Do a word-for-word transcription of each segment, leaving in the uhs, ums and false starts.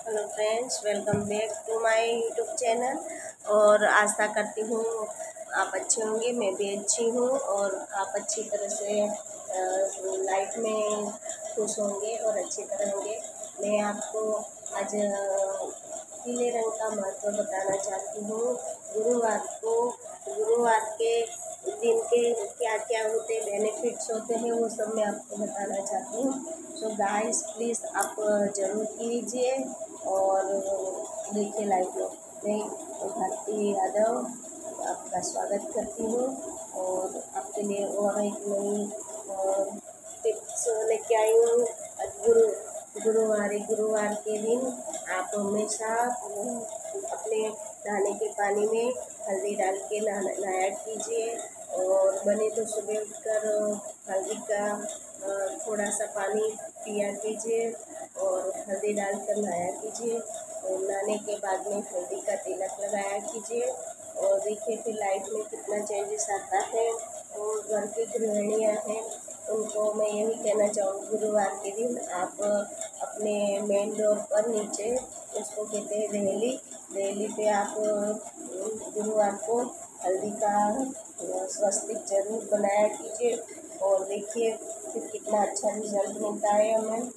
Hello friends, welcome back to my YouTube channel. और आशा करती हूँ आप अच्छे होंगे, मैं भी अच्छी हूँ और आप अच्छी तरह से लाइफ में खुश होंगे और अच्छी तरह होंगे। मैं आपको आज अ, पीले रंग का महत्व बताना चाहती हूँ। गुरुवार को गुरुवार के दिन के क्या क्या होते बेनिफिट्स होते हैं वो सब मैं आपको बताना चाहती हूँ। सो गाइस प्लीज़ आप ज़रूर कीजिए और देखिए लाइव में। मैं भारती यादव आपका स्वागत करती हूँ और आपके लिए और एक नई टिप्स लेके आई हूँ। गुरु गुरुवार गुरुवार के दिन आप हमेशा अपने नहाने के पानी में हल्दी डाल के नहा नहाया कीजिए और बने तो सुबह उठकर हल्दी का थोड़ा सा पानी पिया कीजिए और हल्दी डालकर नहाया कीजिए और नहाने के बाद में हल्दी का तिलक लगाया कीजिए और देखिए फिर लाइफ में कितना चेंजेस आता है। और घर की गृहिणियाँ हैं उनको मैं यही कहना चाहूँगी, गुरुवार के दिन आप अपने मेन डोर पर नीचे, उसको कहते हैं दहली दहली पे आप गुरुवार को हल्दी का स्वस्तिक जरूर बनाया कीजिए और देखिए फिर कितना अच्छा रिजल्ट मिलता है हमें।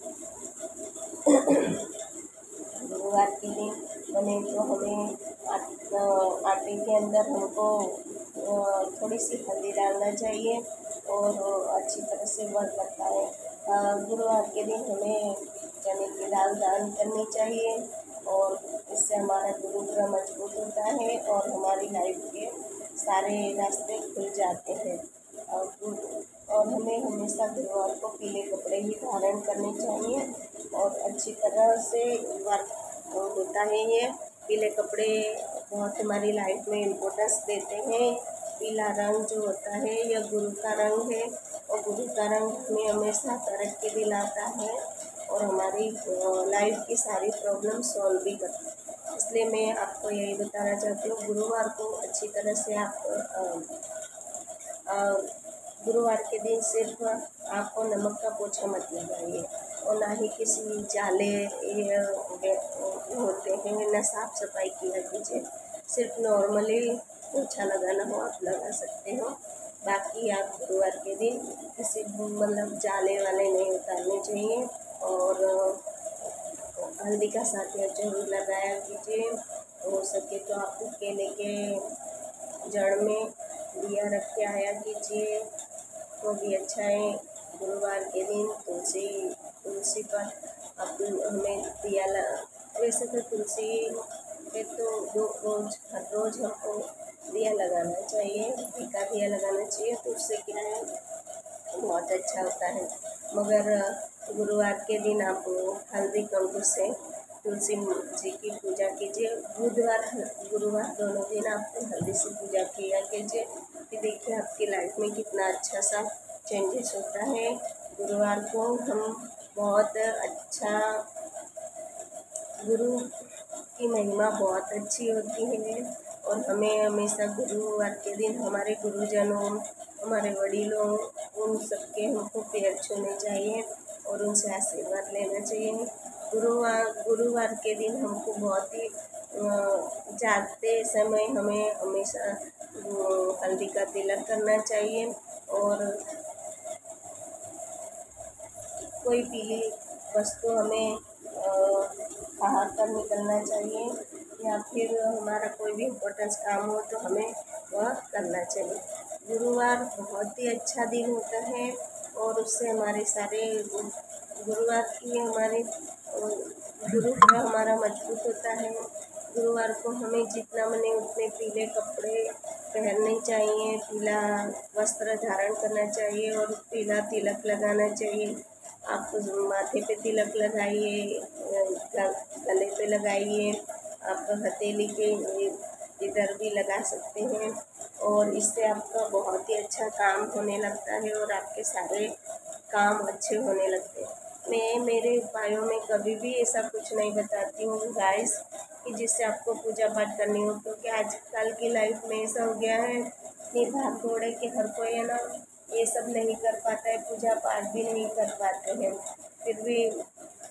गुरुवार के दिन बने तो हमें आटे के अंदर हमको थोड़ी सी हल्दी डालना चाहिए और अच्छी तरह से वर्क करता है। गुरुवार के दिन हमें चने की दाल दान करनी चाहिए और इससे हमारा गुरु ग्रह मजबूत होता है और हमारी लाइफ के सारे रास्ते खुल जाते हैं। और हमें हमेशा गुरुवार को पीले कपड़े ही धारण करने चाहिए और अच्छी तरह से वर्क होता है। ये पीले कपड़े बहुत हमारी लाइफ में इम्पोर्टेंस देते हैं। पीला रंग जो होता है यह गुरु का रंग है और गुरु का रंग हमें हमेशा तरक्की दिलाता है और हमारी लाइफ की सारी प्रॉब्लम सॉल्व भी करता है। इसलिए मैं आपको यही बताना चाहती हूँ, गुरुवार को अच्छी तरह से आप आ, आ, गुरुवार के दिन सिर्फ आपको नमक का पोछा मत लगाइए और ना ही किसी जाले होते हैं ना साफ सफाई किया कीजिए। सिर्फ नॉर्मली पोछा लगाना हो आप लगा सकते हो। बाकी आप गुरुवार के दिन किसी मतलब जाले वाले नहीं उतारने चाहिए और हल्दी का साथिया जरूर लगाया कीजिए। हो सके तो आप केले के जड़ में दिया रख के आया कीजिए तो भी अच्छा है। गुरुवार के दिन तुलसी तुलसी पर आप हमें दिया ल वैसे तो तुलसी पे तो दो रोज हर रोज हमको दिया लगाना चाहिए, टीका दिया लगाना चाहिए तो उससे क्या है बहुत अच्छा होता है। मगर गुरुवार के दिन आप हल्दी कंकु से तुलसी जी की पूजा कीजिए। बुधवार गुरुवार दोनों दिन आप हल्दी से पूजा किया कीजिए कि देखिए आपकी लाइफ में कितना अच्छा सा चेंजेस होता है। गुरुवार को हम बहुत अच्छा, गुरु की महिमा बहुत अच्छी होती है और हमें हमेशा गुरुवार के दिन हमारे गुरुजनों, हमारे वडीलों, उन सबके हमको पैर छूने चाहिए और उनसे आशीर्वाद लेना चाहिए। गुरुवार गुरुवार के दिन हमको बहुत ही जागते समय हमें हमेशा हल्दी का तिलक करना चाहिए और कोई पीली वस्तु हमें बाहर कर निकलना चाहिए या फिर हमारा कोई भी इम्पोर्टेंस काम हो तो हमें वह करना चाहिए। गुरुवार बहुत ही अच्छा दिन होता है और उससे हमारे सारे गुरुवार की हमारे गुरु ग्रह हमारा मजबूत होता है। गुरुवार को हमें जितना मने उतने पीले कपड़े पहनने चाहिए, पीला वस्त्र धारण करना चाहिए और पीला तिलक लगाना चाहिए। आप माथे पे तिलक लगाइए, गले पे लगाइए, आप हथेली के इधर भी लगा सकते हैं और इससे आपका बहुत ही अच्छा काम होने लगता है और आपके सारे काम अच्छे होने लगते हैं। मैं मेरे उपायों में कभी भी ऐसा कुछ नहीं बताती हूँ गाइस कि जिससे आपको पूजा पाठ करनी हो, क्योंकि आजकल की लाइफ में ऐसा हो गया है इतनी भाग दौड़ है कि हर कोई है ना ये सब नहीं कर पाता है, पूजा पाठ भी नहीं कर पाते हैं। फिर भी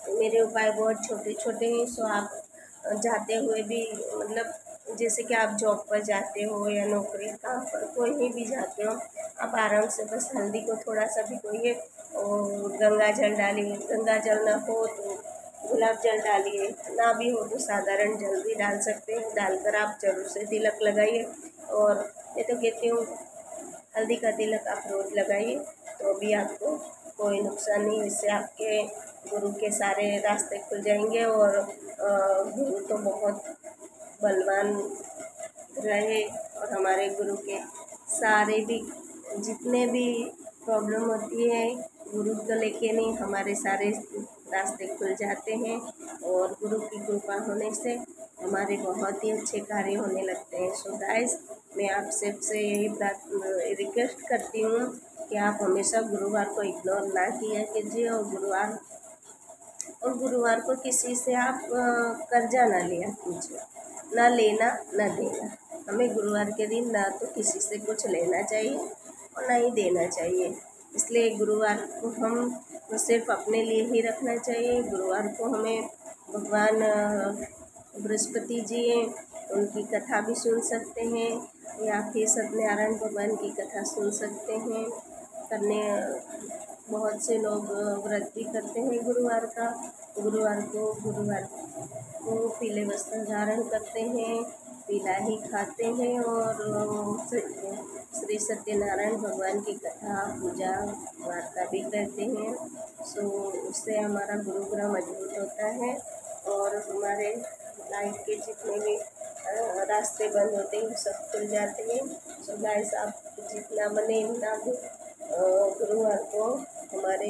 मेरे उपाय बहुत छोटे छोटे हैं। सो आप जाते हुए भी, मतलब जैसे कि आप जॉब पर जाते हो या नौकरी काम पर कोई भी जाते हो, आप आराम से बस हल्दी को थोड़ा सा भिगोइए और गंगा जल डालिए। गंगा जल ना हो तो गुलाब जल डालिए, ना भी हो तो साधारण जल भी डाल सकते हैं। डालकर आप जरूर से तिलक लगाइए। और मैं तो कहती हूँ हल्दी का तिलक आप रोज़ लगाइए तो भी आपको कोई नुकसान नहीं। इससे आपके गुरु के सारे रास्ते खुल जाएंगे। और गुरु तो बहुत बलवान रहे, और हमारे गुरु के सारे भी जितने भी प्रॉब्लम होती है, गुरु को लेके नहीं, हमारे सारे रास्ते खुल जाते हैं। और गुरु की कृपा होने से हमारे बहुत ही अच्छे कार्य होने लगते हैं। सो गाइस, मैं आप सबसे यही रिक्वेस्ट करती हूँ कि आप हमेशा गुरुवार को इग्नोर ना किया कीजिए। और गुरुवार और गुरुवार को किसी से आप कर्जा ना लिया कीजिए, ना लेना ना देना। हमें गुरुवार के दिन ना तो किसी से कुछ लेना चाहिए और ना ही देना चाहिए। इसलिए गुरुवार को हम तो सिर्फ अपने लिए ही रखना चाहिए। गुरुवार को हमें भगवान बृहस्पति जी हैं, उनकी कथा भी सुन सकते हैं, या फिर सत्यनारायण भगवान की कथा सुन सकते हैं। करने बहुत से लोग व्रत भी करते हैं गुरुवार का। गुरुवार को गुरुवार को पीले वस्त्र धारण करते हैं, पीला ही खाते हैं, और श्री सत्यनारायण भगवान की कथा पूजा वार्ता भी करते हैं। सो उससे हमारा गुरुग्रह मजबूत होता है और हमारे लाइफ के जितने भी रास्ते बंद होते हैं सब खुल जाते हैं। सो गाइस, आप जितना बने इतना गुरुवार को हमारे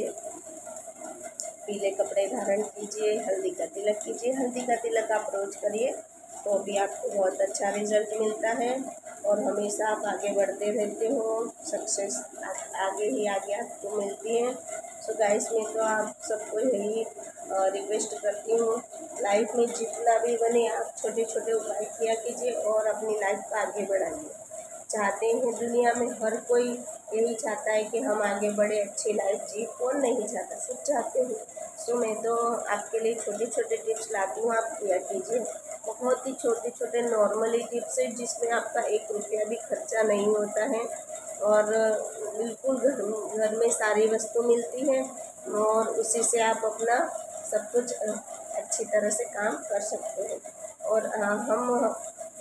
पीले कपड़े धारण कीजिए, हल्दी का तिलक कीजिए। हल्दी का तिलक आप रोज करिए तो भी आपको बहुत अच्छा रिजल्ट मिलता है और हमेशा आप आगे बढ़ते रहते हो। सक्सेस आगे ही आगे आपको मिलती है। सो गाइस, मैं तो आप सबको यही रिक्वेस्ट करती हूँ, लाइफ में जितना भी बने आप छोटे छोटे उपाय किया कीजिए और अपनी लाइफ को आगे बढ़ाइए। चाहते हैं दुनिया में हर कोई यही चाहता है कि हम आगे बढ़े, अच्छी लाइफ जी, कौन नहीं चाहता, सब चाहते हैं। सो मैं तो आपके लिए छोटे छोटे टिप्स लाती हूँ, आप किया कीजिए। बहुत ही छोटे छोटे नॉर्मली टिप्स है जिसमें आपका एक रुपया भी खर्चा नहीं होता है और बिल्कुल घर घर में सारी वस्तु मिलती है और उसी से आप अपना सब कुछ अच्छी तरह से काम कर सकते हैं। और हम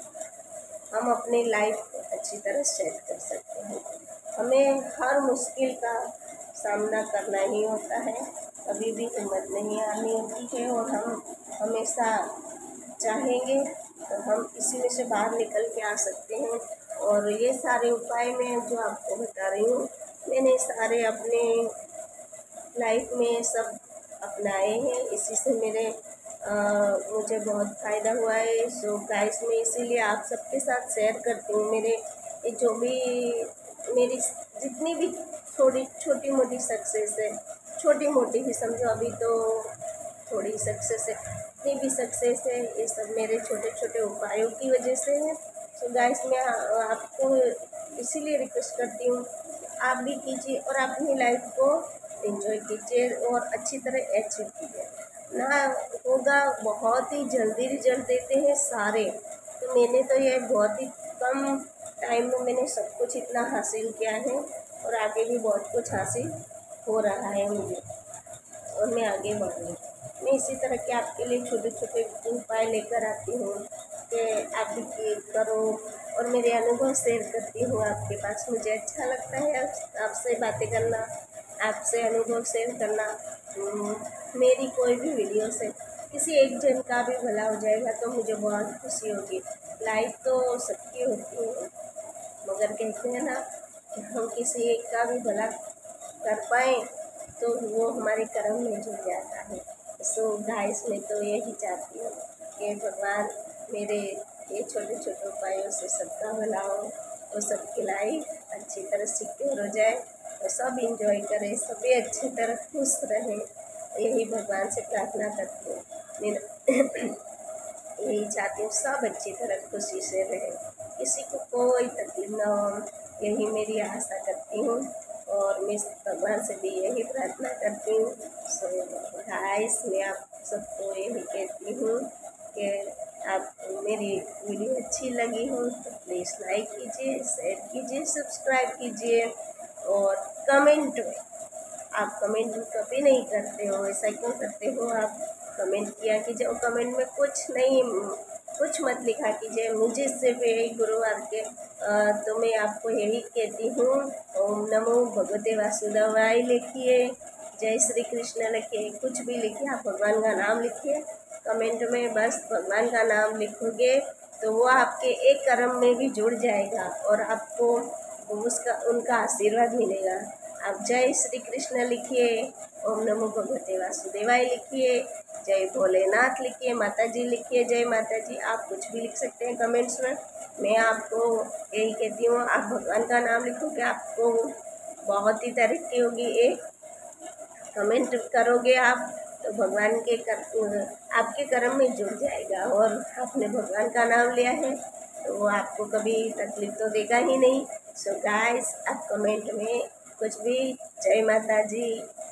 हम अपनी लाइफ अच्छी तरह सेट कर सकते हैं। हमें हर मुश्किल का सामना करना ही होता है, कभी भी हिम्मत नहीं आनी होती है। और हम हमेशा चाहेंगे तो हम इसी में से बाहर निकल के आ सकते हैं। और ये सारे उपाय मैं जो आपको बता रही हूँ, मैंने सारे अपने लाइफ में सब अपनाए हैं। इसी से मेरे आ, मुझे बहुत फ़ायदा हुआ है। सो गाइस, मैं इसीलिए आप सबके साथ शेयर करती हूँ मेरे ये जो भी मेरी जितनी भी थोड़ी छोटी मोटी सक्सेस है, छोटी मोटी ही समझो, अभी तो थोड़ी सक्सेस है, जितनी भी सक्सेस है ये सब मेरे छोटे छोटे उपायों की वजह से है। सो गाइस, मैं आपको इसीलिए रिक्वेस्ट करती हूँ आप भी कीजिए और अपनी लाइफ को एंजॉय कीजिए और अच्छी तरह अचीव कीजिए। ना होगा, बहुत ही जल्दी रिजल्ट देते हैं सारे, तो मैंने तो ये बहुत ही कम टाइम में मैंने सब कुछ इतना हासिल किया है और आगे भी बहुत कुछ हासिल हो रहा है मुझे और मैं आगे बढ़ रही हूँ। मैं इसी तरह के आपके लिए छोटे छोटे उपाय लेकर आती हूँ कि आप भी करो और मेरे अनुभव शेयर करती हूँ आपके पास। मुझे अच्छा लगता है आपसे बातें करना, आपसे अनुभव शेयर करना। मेरी कोई भी वीडियो से किसी एक जन का भी भला हो जाएगा तो मुझे बहुत खुशी होगी। लाइफ तो सबकी होती है, मगर कहते हैं ना कि हम किसी एक का भी भला कर पाएँ तो वो हमारे कर्म में जुड़ जाता है। सो गाइस, मैं तो यही चाहती हूँ कि भगवान मेरे ये छोटे छोटे उपायों से सबका भला हो और सबकी लाइफ अच्छी तरह सिक्योर हो जाए और सब इंजॉय करें, सभी अच्छी तरह खुश रहें। यही भगवान से प्रार्थना करती हूँ। मेरा यही चाहती हूँ सब अच्छी तरह खुशी से रहें, किसी को कोई तकलीफ ना हो, यही मेरी आशा करती हूँ और मैं भगवान से भी यही प्रार्थना करती हूँ। सो गाइस, मैं आप सबको यही कहती हूँ कि आप मेरी वीडियो अच्छी लगी हो तो प्लीज़ लाइक कीजिए, शेयर कीजिए, सब्सक्राइब कीजिए। और कमेंट में आप कमेंट कभी नहीं करते हो, ऐसा क्यों करते हो? आप कमेंट किया कीजिए और कमेंट में कुछ नहीं, कुछ मत लिखा कीजिए। मुझे सिर्फ यही गुरुवार के आ, तो मैं आपको यही कहती हूँ, ओम नमो भगवते वासुदेवाय लिखिए, जय श्री कृष्ण लिखिए, कुछ भी लिखिए, आप भगवान का नाम लिखिए कमेंट में। बस भगवान का नाम लिखोगे तो वो आपके एक कर्म में भी जुड़ जाएगा और आपको उसका उनका आशीर्वाद मिलेगा। आप जय श्री कृष्ण लिखिए, ओम नमो भगवते वासुदेवाय लिखिए, जय भोलेनाथ लिखिए, माता जी लिखिए, जय माता जी। आप कुछ भी लिख सकते हैं कमेंट्स में। मैं आपको यही कहती हूँ, आप भगवान का नाम लिखोगे आपको बहुत ही तरक्की होगी। एक कमेंट करोगे आप तो भगवान के कर, आपके कर्म में जुड़ जाएगा और आपने भगवान का नाम लिया है तो वो आपको कभी तकलीफ तो देगा ही नहीं। सो गाइस, आप कमेंट में कुछ भी, जय माता जी,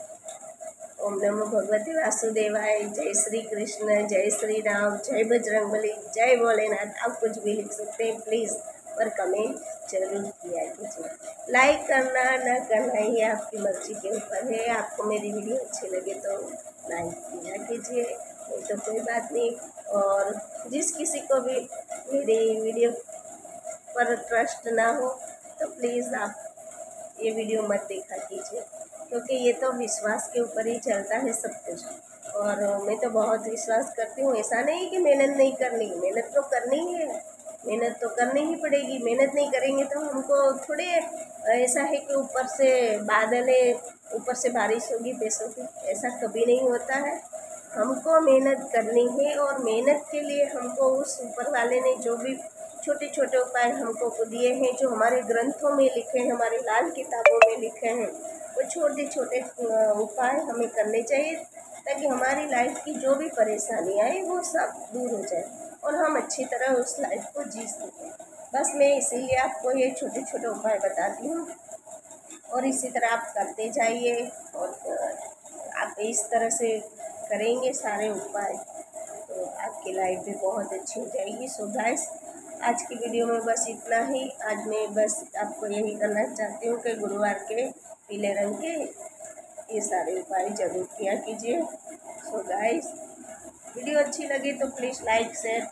ओम नमो भगवते वासुदेवाय, जय श्री कृष्ण, जय श्री राम, जय बजरंगबली, जय भोलेनाथ, आप कुछ भी लिख सकते हैं प्लीज़, पर कमेंट जरूर किया कीजिए। लाइक करना ना करना ये आपकी मर्जी के ऊपर है। आपको मेरी वीडियो अच्छी लगे तो लाइक किया कीजिए, नहीं तो कोई बात नहीं। और जिस किसी को भी मेरी वीडियो पर ट्रस्ट ना हो तो प्लीज़ आप ये वीडियो मत देखा कीजिए, क्योंकि ये तो विश्वास के ऊपर ही चलता है सब कुछ। और मैं तो बहुत विश्वास करती हूँ, ऐसा नहीं कि मेहनत नहीं करनी, मेहनत तो करनी है, मेहनत तो करनी ही पड़ेगी। मेहनत नहीं करेंगे तो हमको थोड़े ऐसा है कि ऊपर से बादल है, ऊपर से बारिश होगी पैसों की, ऐसा कभी नहीं होता है। हमको मेहनत करनी है और मेहनत के लिए हमको उस ऊपर वाले ने जो भी छोटे छोटे उपाय हमको दिए हैं, जो हमारे ग्रंथों में लिखे हैं, हमारे लाल किताबों में लिखे हैं, वो छोटे छोटे उपाय हमें करने चाहिए ताकि हमारी लाइफ की जो भी परेशानी आए वो सब दूर हो जाए और हम अच्छी तरह उस लाइफ को जी सकें। बस मैं इसीलिए आपको ये छोटे छोटे उपाय बताती हूँ और इसी तरह आप करते जाइए और आप इस तरह से करेंगे सारे उपाय तो आपकी लाइफ भी बहुत अच्छी हो जाएगी। सो गाइस, आज की वीडियो में बस इतना ही। आज मैं बस आपको यही करना चाहती हूँ कि गुरुवार के पीले रंग के ये सारे उपाय जरूर किया कीजिए। सो गाइस, वीडियो अच्छी लगी तो प्लीज़ लाइक शेयर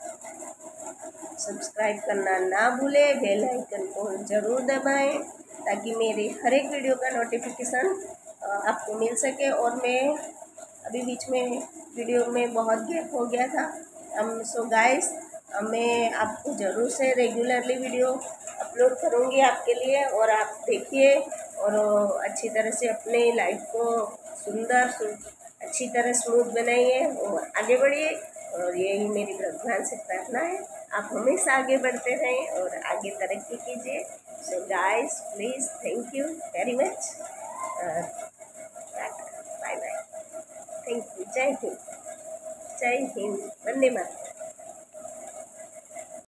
सब्सक्राइब करना ना भूलें, बेल आइकन को ज़रूर दबाएं ताकि मेरे हर एक वीडियो का नोटिफिकेशन आपको मिल सके। और मैं अभी बीच में वीडियो में बहुत गैप हो गया था। हम सो गाइस, मैं आपको ज़रूर से रेगुलरली वीडियो अपलोड करूँगी आपके लिए और आप देखिए और अच्छी तरह से अपने लाइफ को सुंदर अच्छी तरह स्मूथ बनाइए और आगे बढ़िए। और यही मेरी भगवान से प्रार्थना है, आप हमेशा आगे बढ़ते रहें और आगे तरक्की कीजिए। So guys, please, thank you very much, bye bye, thank you. जय हिंद, जय हिंद, वंदे मातरम।